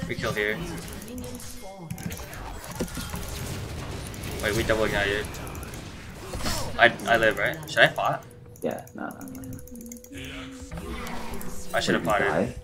We kill here. Wait, we double ignited. I live, right? Should I fought? Yeah, no. I should have potted.